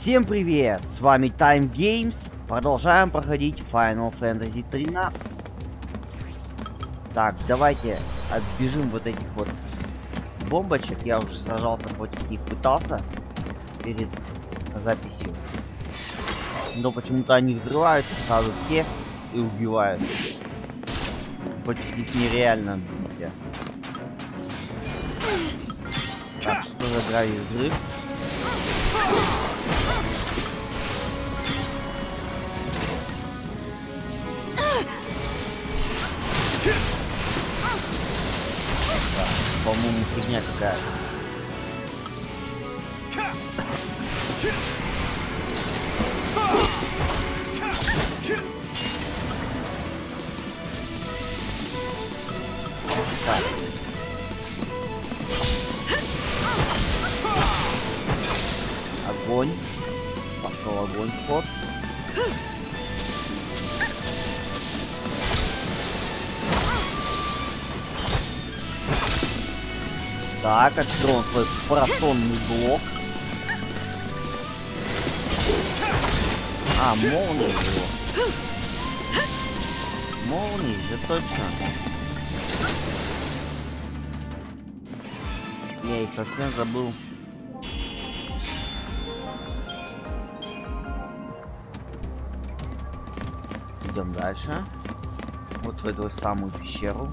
Всем привет! С вами Time Games. Продолжаем проходить Final Fantasy 13. Так, давайте отбежим вот этих вот бомбочек. Я уже сражался против них, пытался перед записью. Но почему-то они взрываются сразу все и убивают. Против них нереально биться. Так, что за гравий взрыв? По-моему, фигня какая. Так. Огонь. Пошел огонь в ход. Так, отстроил свой протонный блок. А, молния его. Молния, да точно. Я и совсем забыл. Идем дальше. Вот в эту самую пещеру.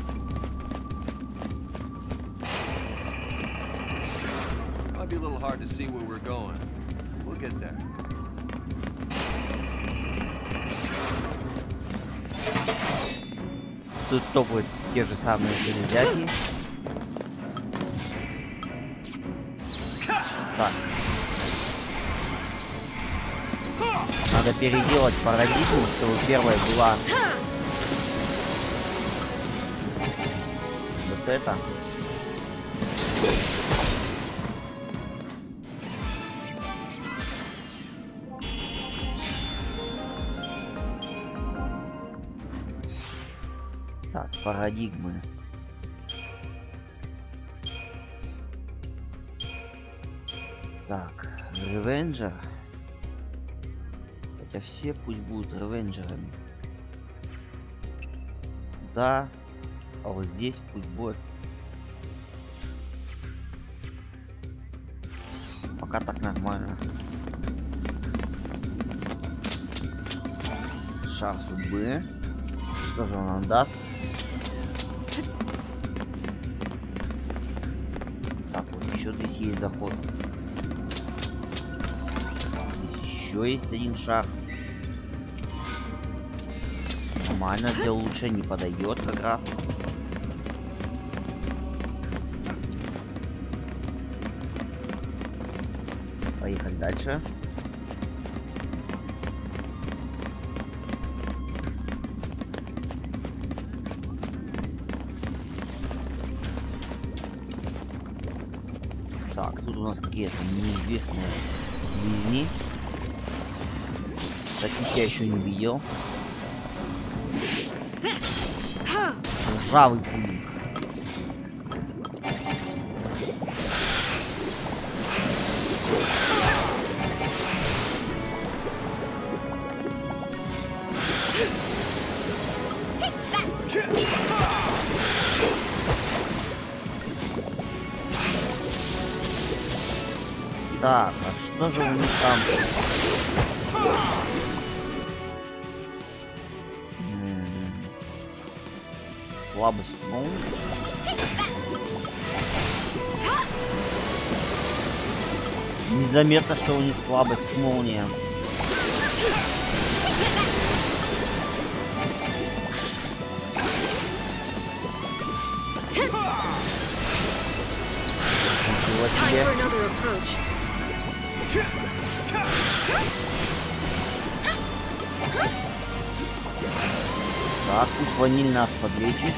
Be a little hard to see where we're going. We'll get there. Тут топают те же самые железяки. Так. Надо переделать парадигму, чтобы первая была вот это. Так, парадигмы. Так, ревенджер. Хотя все пусть будут ревенджерами. Да. А вот здесь пусть будет. Пока так нормально. Шар судьбы. Что же он нам даст? Так, вот еще здесь есть заход. Здесь еще есть один шар. Нормально, для улучшения подойдет как раз. Поехали дальше. Так, тут у нас какие-то неизвестные линии. Таких я еще не видел. Ржавый пулик. Так, а что же у них там? Слабость молнии. Незаметно, что у них слабость молния. Ничего себе. Так, пусть ваниль нас подлечит.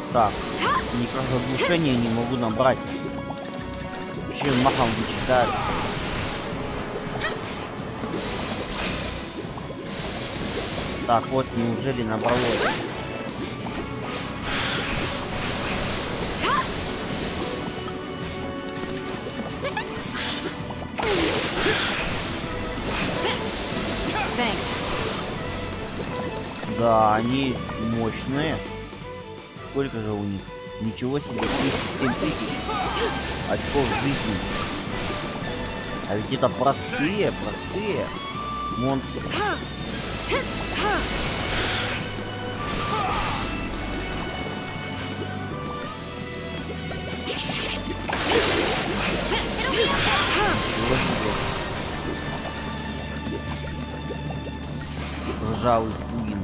Так, никак заглушения не могу набрать. Вообще махом вычитаю. Так, вот, неужели набралось? Да, они мощные. Сколько же у них? Ничего себе, 37 тысяч очков жизни. А ведь это простые монстры. Ржавый пугин.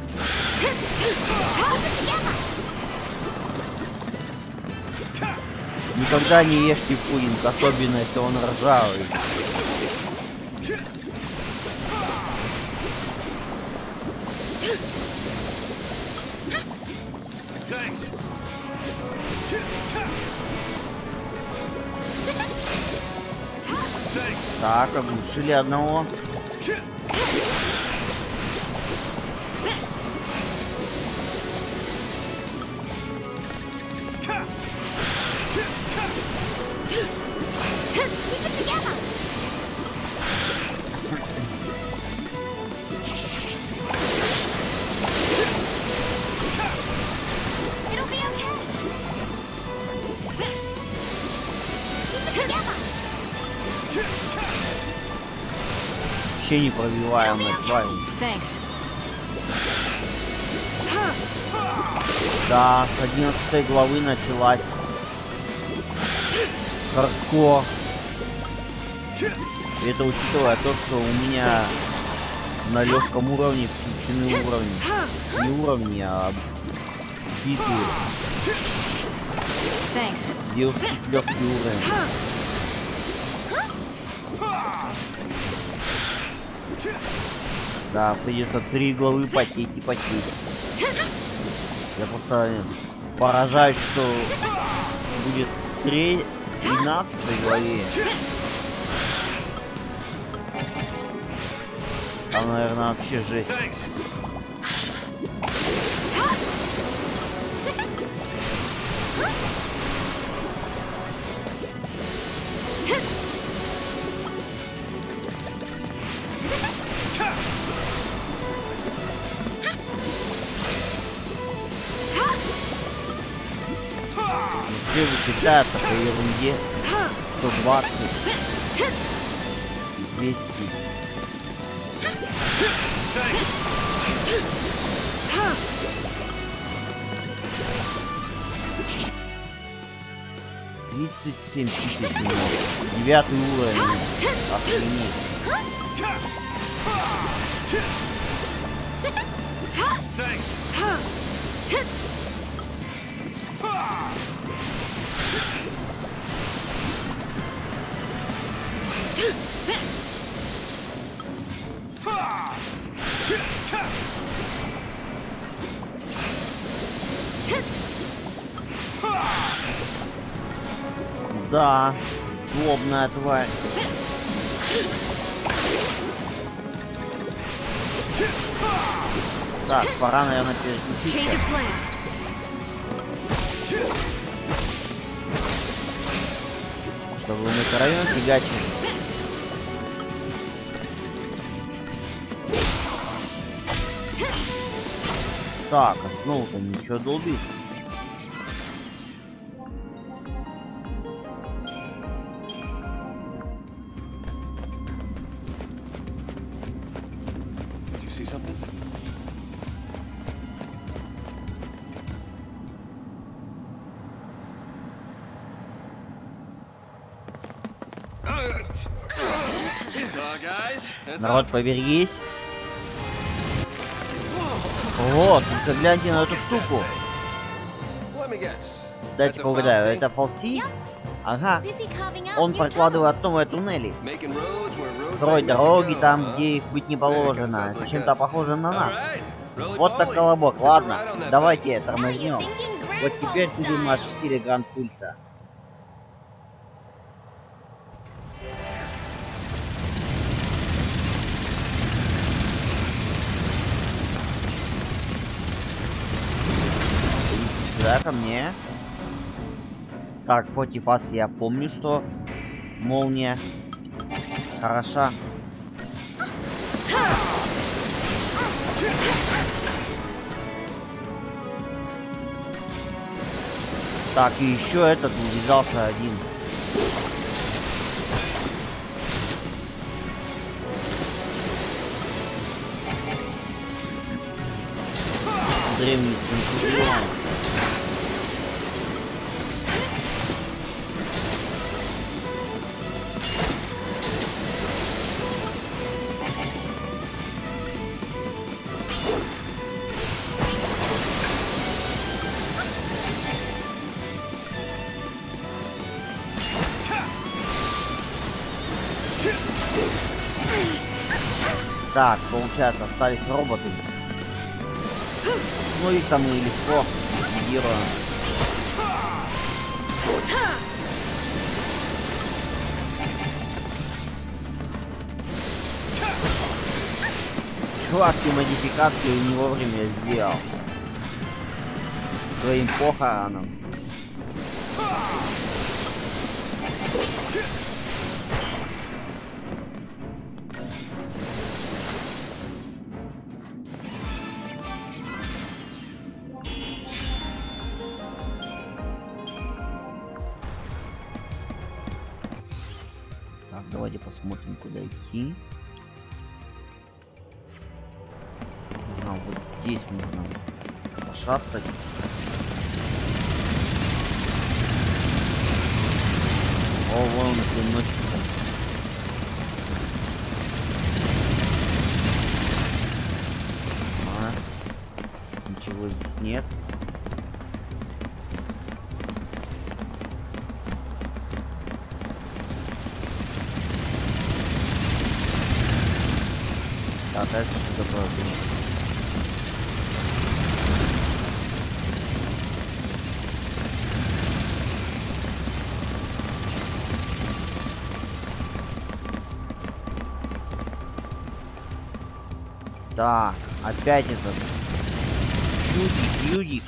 Никогда не ешьте пудинг, особенно если он ржавый. Так, оглушили одного. Вообще непробиваемая тварь. Да, с 11 главы началась. Хардкор. Это учитывая то, что у меня на легком уровне включены уровни. Не уровни, а битвы. Девушки легкий уровень. Да, придется 3 главы потеть и потеть. Я просто поражаюсь, что будет 13 главе. Там, наверное, вообще жесть. Все вычитают такой ерунде. 120, 200. $37 тысяч минут. 9 уровень. Охренеть. Да, злобная тварь. Так, пора, наверное, переключиться. Чтобы мы район фигачили. Так, а снова-то ничего долбит. Народ, поберегись. Вот, гляньте на эту штуку. Дайте погадаю, это фалси? Ага. Он прокладывает новые туннели. Строить дороги там, где их быть не положено. Чем-то похоже на нас. Вот так колобок. Ладно, давайте тормознем. Вот теперь ты думаешь в стиле Гранд Пульса. Иди сюда ко мне. Так, против вас я помню, что молния хороша. Так, и еще этот увязался один. Древний Центурион. Так, получается, остались роботы. Ну их там и легко ликвидируем. Чувак, ты модификацию не вовремя сделал. Своим похороном. Давайте посмотрим, куда идти. Вот здесь можно пошастать. О, вон клиночек. Ничего здесь нет. А дальше что такое? Так, опять этот чудик.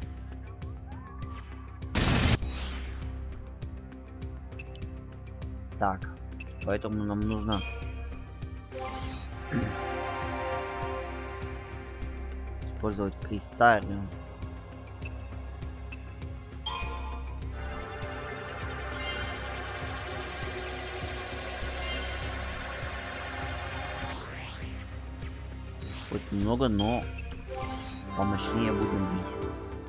Так, поэтому нам нужно использовать кристаллиум. Хоть немного, но помощнее будем бить.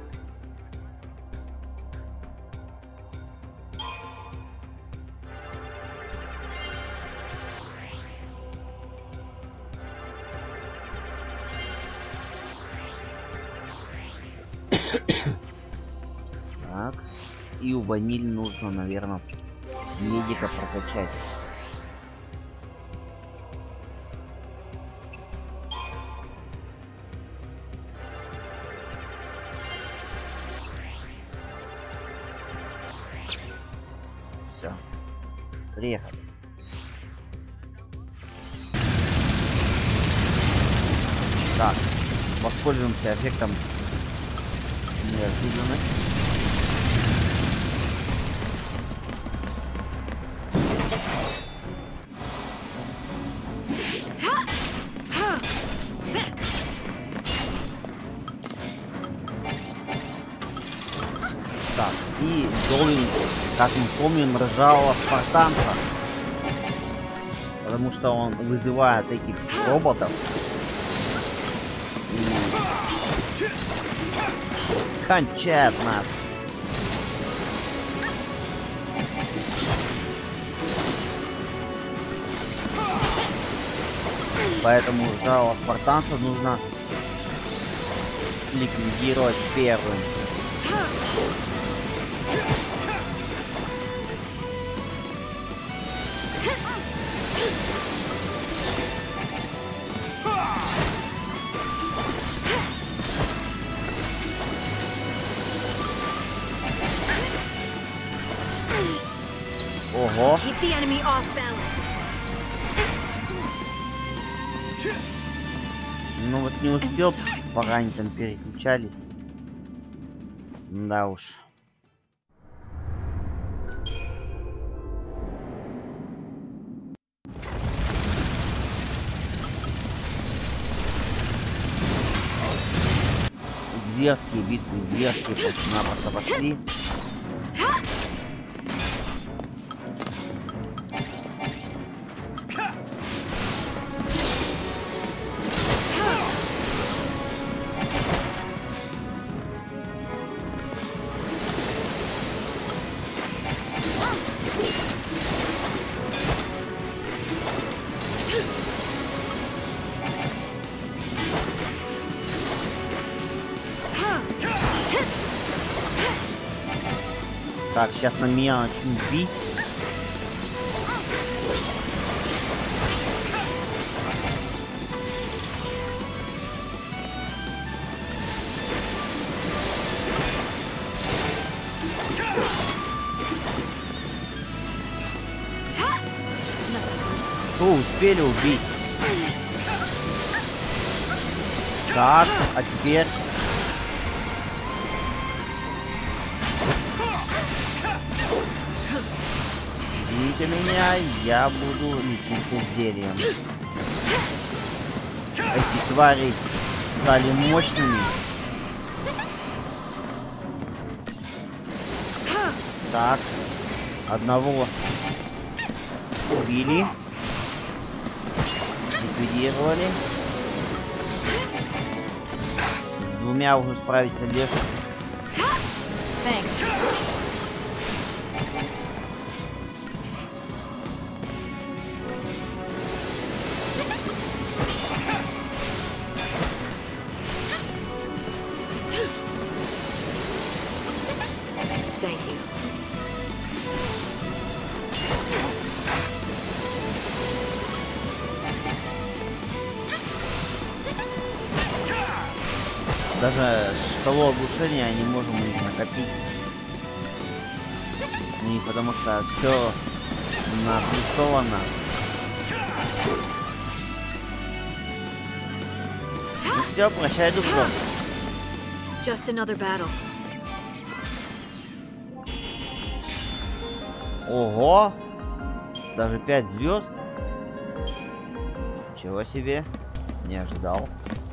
Так, и у ваниль нужно, наверное, медика прокачать. Все, приехали. Так, воспользуемся эффектом неожиданности. Так, и Долин, как мы помним, ржавого спартанца. Потому что он вызывает этих роботов. И кончает нас. Поэтому ржавого спартанца нужно ликвидировать первым. Ого. Keep the enemy off balance. Ну вот не успел, I'm so пока они там переключались. Да уж. Зверские битвы, зверские просто-напросто пошли. Так, сейчас на меня начнут бить. О, успели убить. Так, а теперь... Извините меня, я буду лечиться зельем. Эти твари стали мощными. Так, одного убили. Ликвидировали. С двумя уже справиться легче. Thanks. Thank you. Даже шкалу оглушения не можем их накопить. И потому что все наплюсовано. Ну все, прощай, Дубров. Just another battle. Ого! Даже 5 звезд. Чего себе? Не ожидал.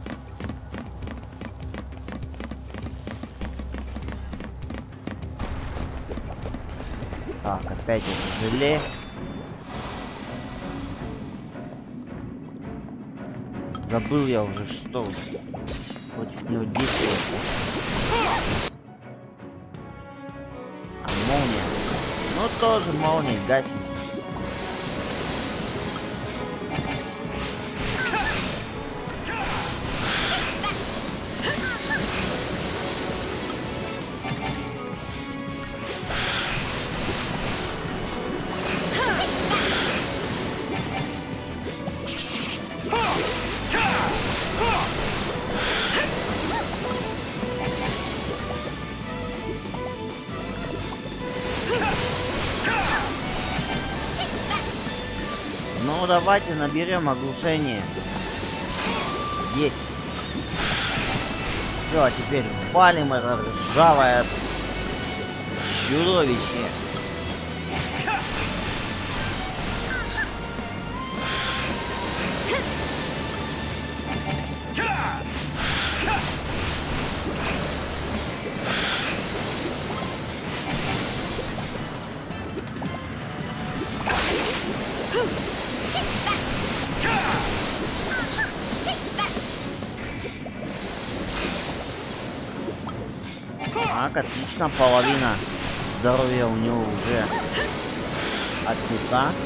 Так, опять это желе. Забыл я уже, что против него действует. А молния. Ну тоже молния гасит. Ну давайте наберем оглушение. Есть. Все, а теперь палим это ржавое чудовище. Так, отлично, половина здоровья у него уже отнята.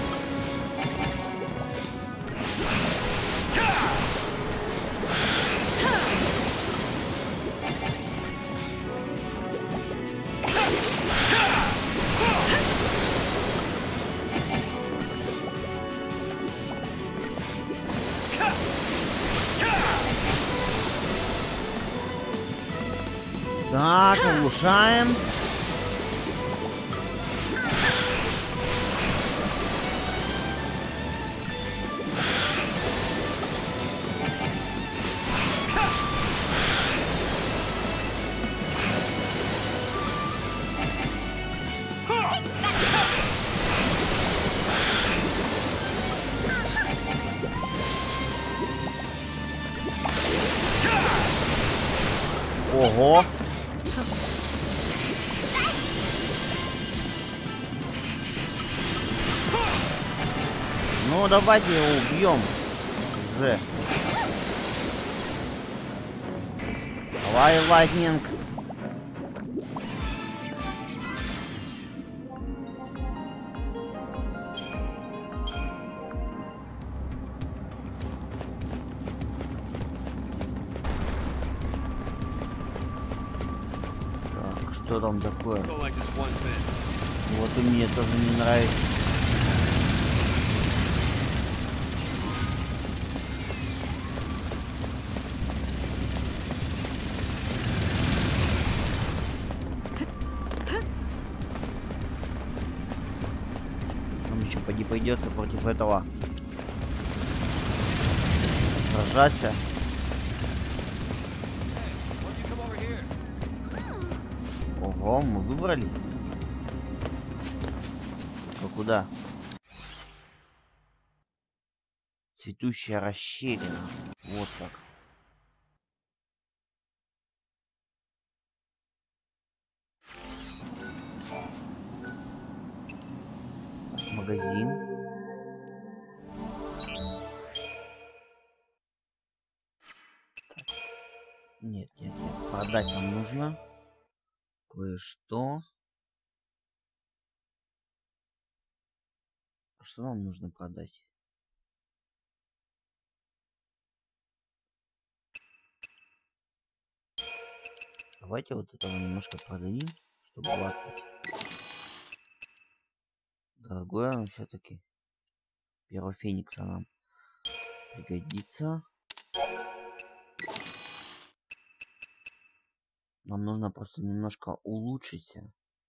Так, улучшаем. Ну, давайте его убьем. Уже. Давай, Лайтнинг. Так, что там такое? Go like this one thing. Вот и мне тоже не нравится. Нам еще поди пойдется против этого сражаться. Why don't you come over here? Ого, мы выбрались. А куда? Цветущая расщелина. Вот так. Так, магазин. Так. Нет, нет, нет. Продать нам нужно кое-что. А что нам нужно продать? Давайте вот этого немножко продадим, чтобы 20. Дорогое оно все-таки. Первого феникса нам пригодится. Нам нужно просто немножко улучшиться.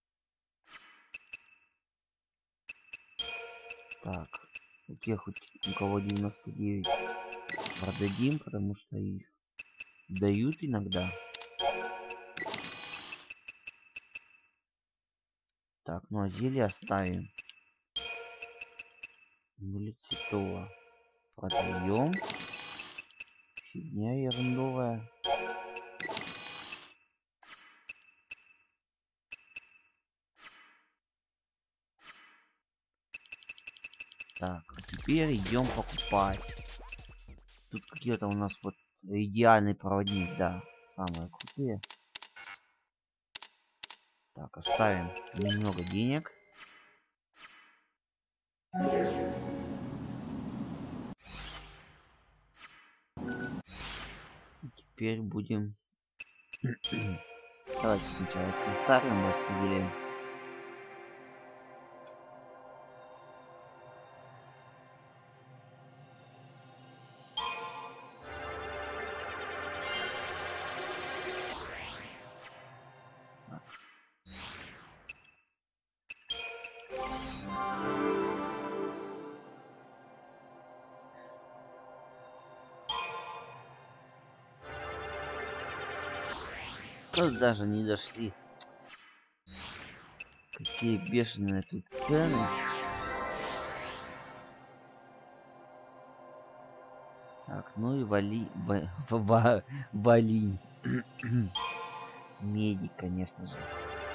Так, у тех, у кого 99 продадим, потому что их дают иногда. Так, ну а зелье оставим. Блицитова продаем. Фигня ерундовая. Так, а теперь идем покупать. Тут какие-то у нас вот идеальный проводник, да, самые крутые. Так, оставим немного денег. И теперь будем... Давайте сначала старым распределим. Тут даже не дошли. Какие бешеные тут цены. Так, ну и вали. Меди, конечно же.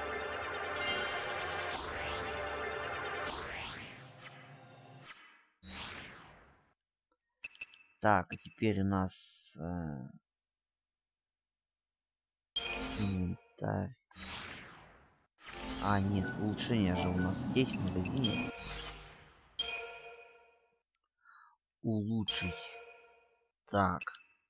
Так, а теперь у нас инвентарь. А, нет, улучшение же у нас есть в магазине. Улучшить. Так.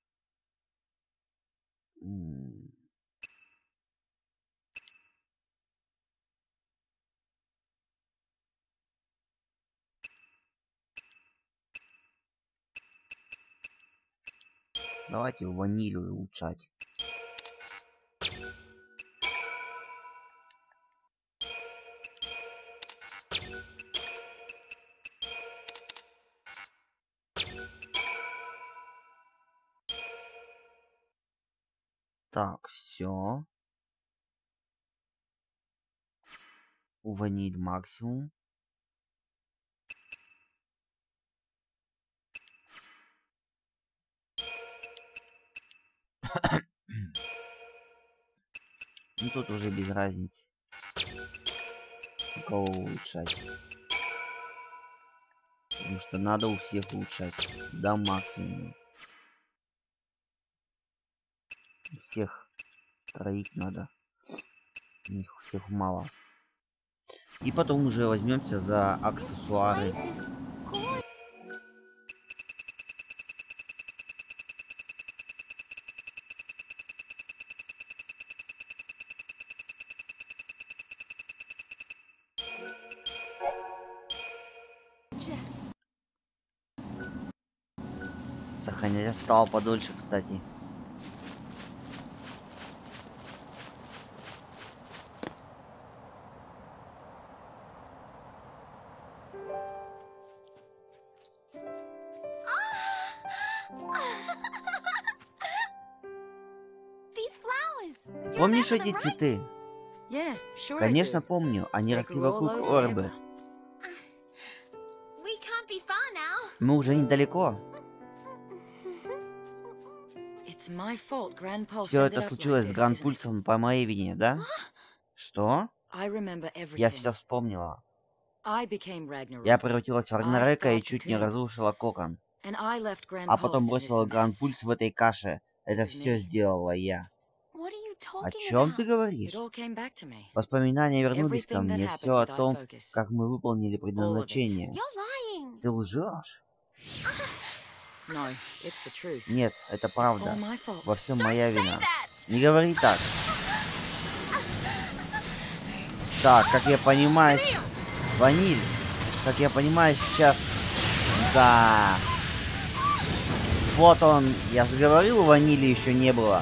Давайте ванилью улучшать. Так, все. Ваниль максимум. Ну тут уже без разницы. У кого улучшать. Потому что надо у всех улучшать до максимума. Всех троих надо. У них всех мало. И потом уже возьмемся за аксессуары. Сохранять стало подольше, кстати. Помнишь эти цветы? Конечно, помню. Они росли вокруг Орбы. Мы уже недалеко. Все это случилось с Гранд-Пульсом по моей вине, да? Что? Я все вспомнила. Я превратилась в Рагнарёка и чуть не разрушила кокон. А потом бросила Гранд-Пульс в этой каше. Это все сделала я. О чем ты говоришь? Воспоминания вернулись ко мне. Все о том, как мы выполнили предназначение. Ты лжешь? Нет, это правда. Во всем моя вина. Не говори так. Так, как я понимаю... Ваниль. Как я понимаю сейчас... Да. Вот он. Я же говорил, ванили еще не было.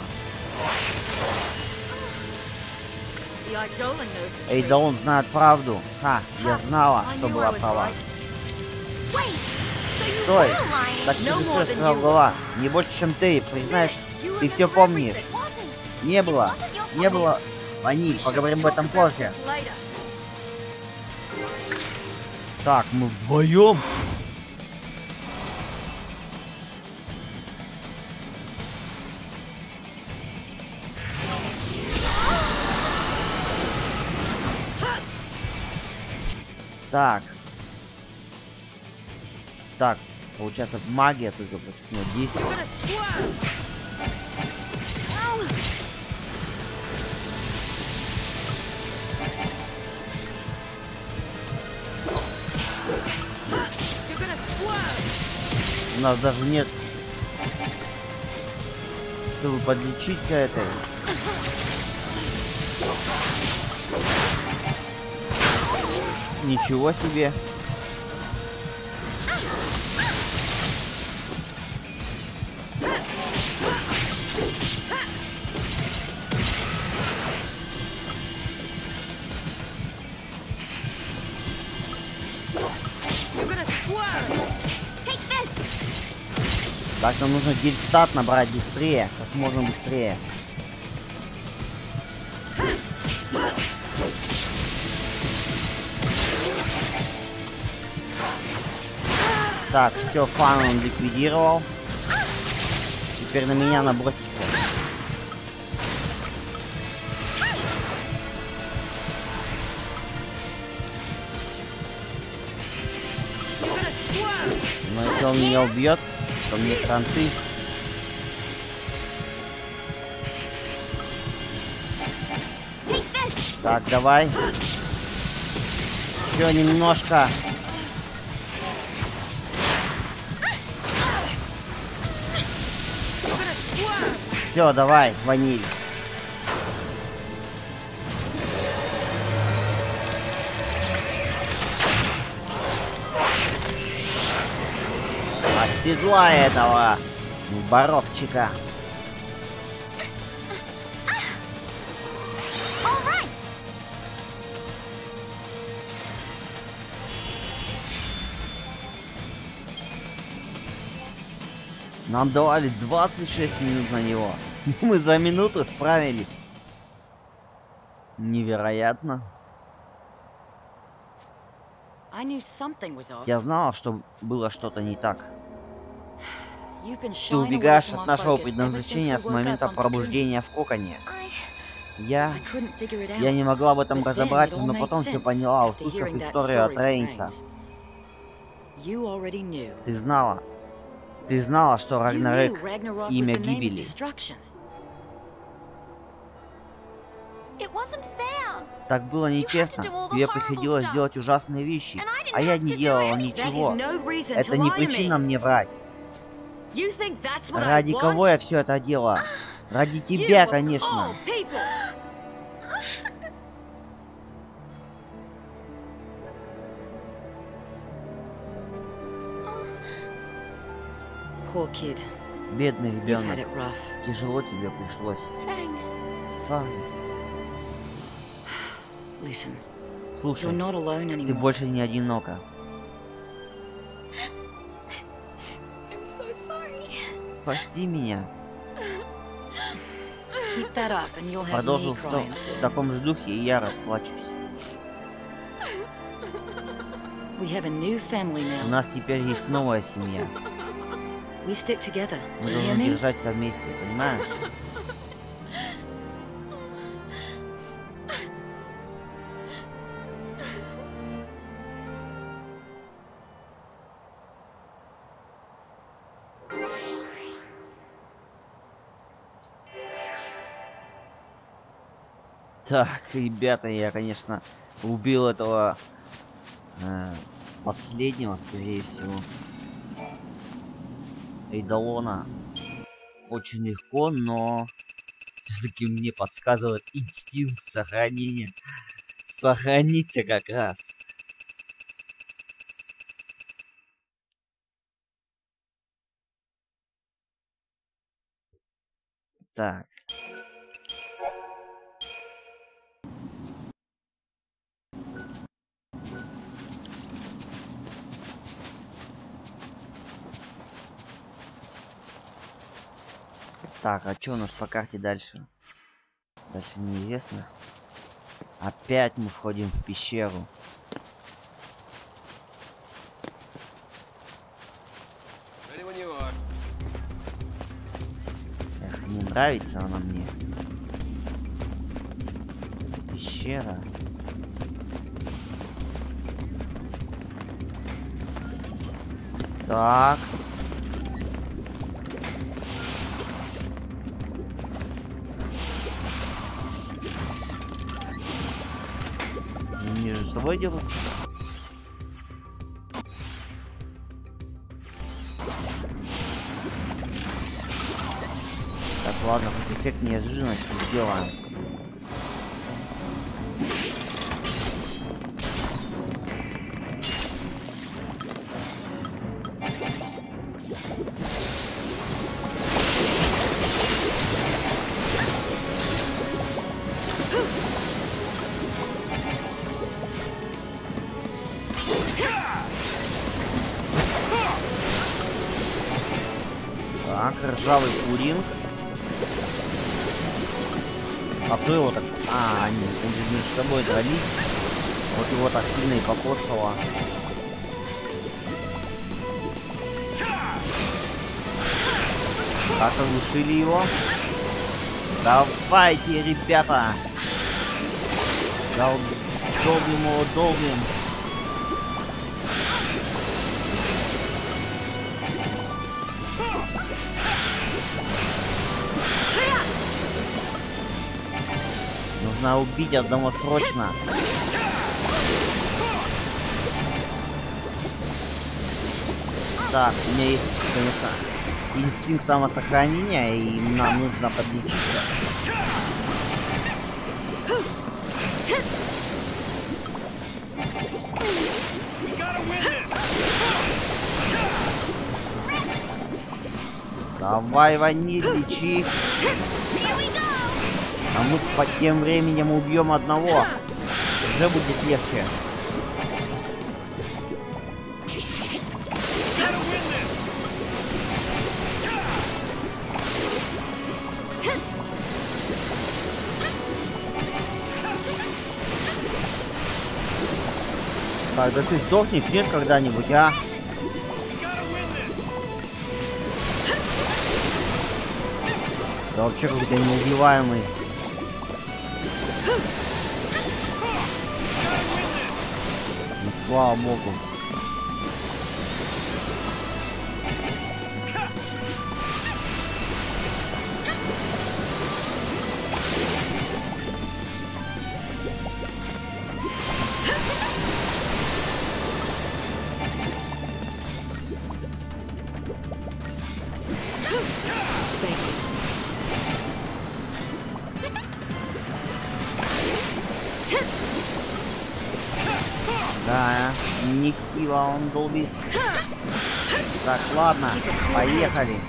Эйдолан знает правду. Ха, я знала, что была права. Стой! Так ты же все голова. Не больше, чем ты. Признаешь, ты все помнишь. Не было. Не было. Ваниль, поговорим об этом позже. Так, мы вдвоем. Так. Так, получается, магия только против него действует. У нас даже нет, чтобы подлечиться этой. Ничего себе. Так, нам нужно гильстат набрать быстрее, как можно быстрее. Так, все, фан он ликвидировал. Теперь на меня набросится. Но если он меня убьет, то мне кранты. Так, давай. Еще немножко. Все, давай, ваниль. Оседлай этого боровчика. Нам давали 26 минут на него. Мы за минуту справились. Невероятно. Я знала, что было что-то не так. Ты убегаешь от нашего предназначения с момента пробуждения в коконе. Я не могла в этом разобраться, но потом все поняла, услышав историю от Рейнса. You already knew. Ты знала. Ты знала, что You knew Рагнарёк Ragnarok was имя the name of гибели. destruction. It wasn't fair. Так было нечестно. Тебе приходилось делать ужасные вещи, а я не делала That is ничего. no reason to Это не lie to me. причина мне врать. You think that's what Ради I кого want? я все это делала? Ради You тебя, of конечно. all people. Poor kid. Бедный You've had ребенок. it rough. Тяжело тебе пришлось. Fang. Фанг, Listen, you're слушай, not alone ты anymore. больше не одинока. I'm so sorry. Прости меня. Keep that up and you'll have me Продолжил crying в soon. таком же духе, и я расплачусь. We have a new family У now. нас теперь есть новая семья. We stick together. Мы You hear должны me? держаться вместе, понимаешь? Так, ребята, я, конечно, убил этого последнего, скорее всего, Эйдолона. Очень легко, но все-таки мне подсказывает инстинкт сохранения. Сохраниться как раз. Так. Так, а что у нас по карте дальше? Дальше неизвестно. Опять мы входим в пещеру. Ready when you are. Эх, не нравится она мне. Пещера. Так. Они между собой делают. Так, ладно, хоть эффект неожиданности сделаем. Так, ржавый пудинг. А кто его так... А, они между собой дрались. Вот его так сильно и покоцало. Так, оглушили его. Давайте, ребята! Долбим его, долбим. Нужно убить одного срочно. Так, у меня есть, конечно, инстинкт самосохранения, и нам нужно подлечиться. Давай, ваниль, лечи. А мы под тем временем убьем одного. Уже будет легче. Так, да ты сдохнешь, нет, когда-нибудь, а? Да вообще какой-то неубиваемый. Ну, слава богу. Да, не кива он долбит. Так, ладно, поехали.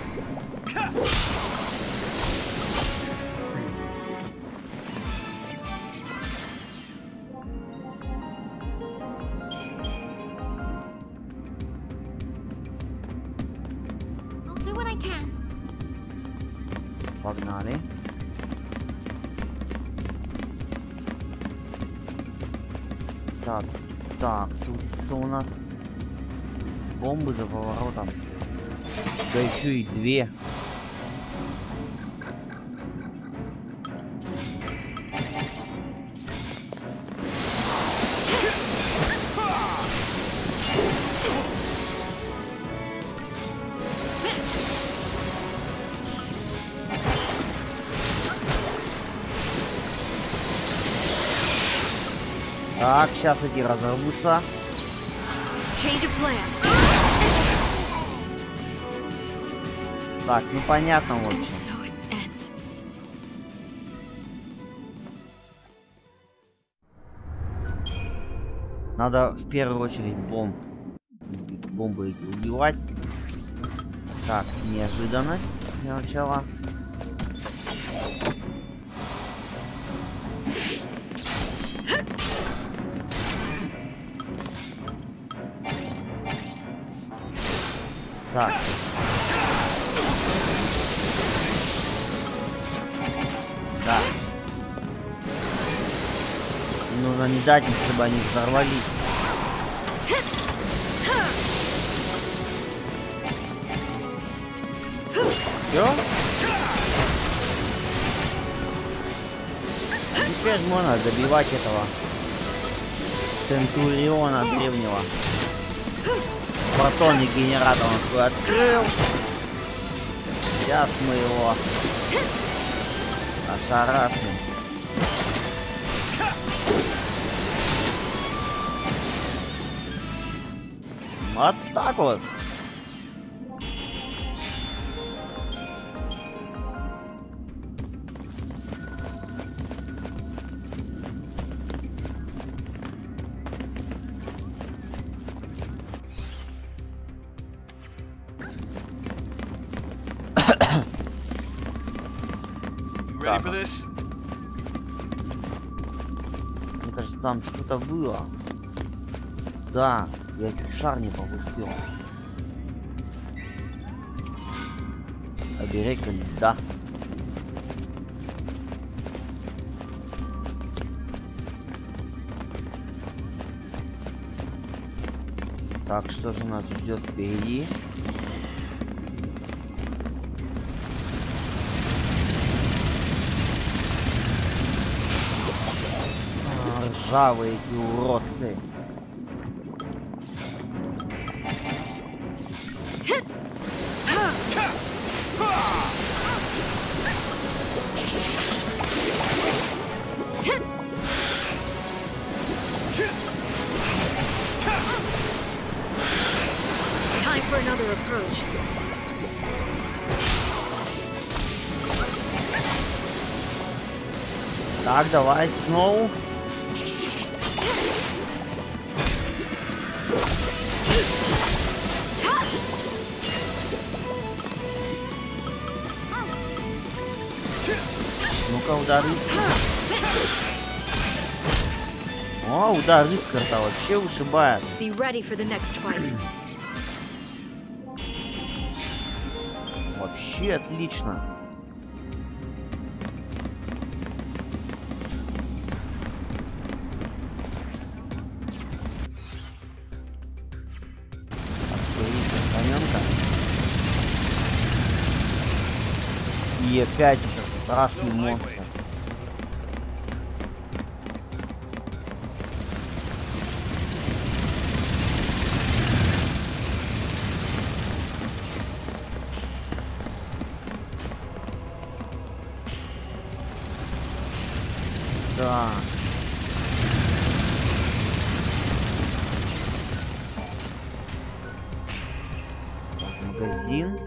I'll do what I can. Погнали. Так, так, тут что у нас? Бомбы за поворотом. Да еще и две. Так, сейчас эти разорвутся. Change of plan. Так, ну понятно вот. And so it ends. Надо в первую очередь бомбы эти убивать. Так, неожиданность для начала. Так. Да. Нужно не дать им, чтобы они взорвались. Всё? Теперь можно добивать этого Центуриона древнего. Протонный генератор он свой открыл. Сейчас мы его ошарашим. Вот так вот. You ready for this? Мне кажется, там что-то было. Да, я чуть шар не пропустил. Оберег, да. Так, что же нас ждет впереди? Ржавые эти уродцы. Time for another approach. Так, давай, Сноу. Ну-ка, удар Искра. О, удар Искра-то вообще ушибает. Be ready for the next fight. Вообще отлично. И опять еще страшный монстр. Да. Так, магазин.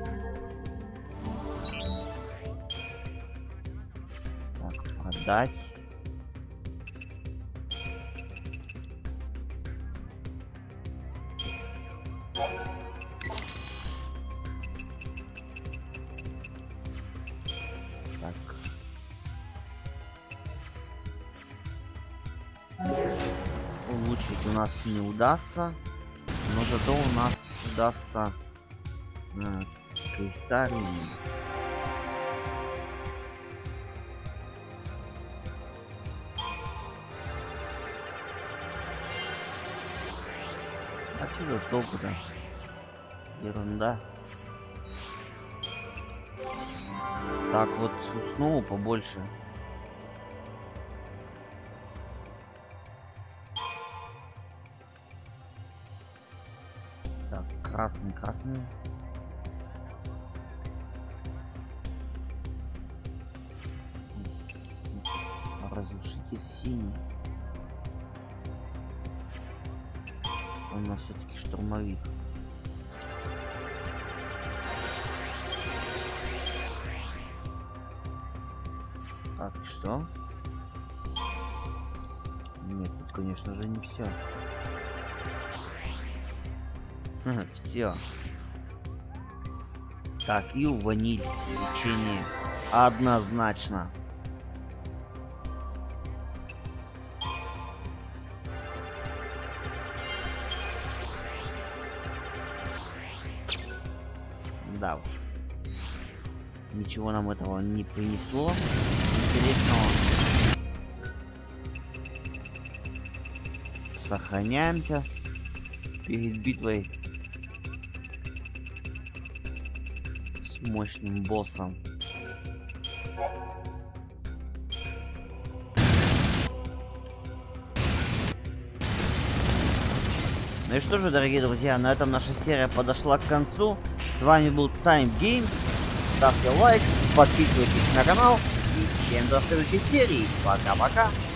Так, продать. закончить у нас не удастся, но зато у нас удастся кристаллин. А что тут толку-то? Ерунда. Так, вот снова побольше. Так, красный. Разрушитель синий. У нас все-таки штурмовик. Так, и что? Нет, тут, конечно же, не все. Все. Так, и у ваниль лечение. Однозначно. Да уж. Ничего нам этого не принесло. Интересного. Сохраняемся перед битвой с мощным боссом. Ну и что же, дорогие друзья, на этом наша серия подошла к концу. С вами был Time Game. Ставьте лайк, подписывайтесь на канал и всем до следующей серии. Пока-пока.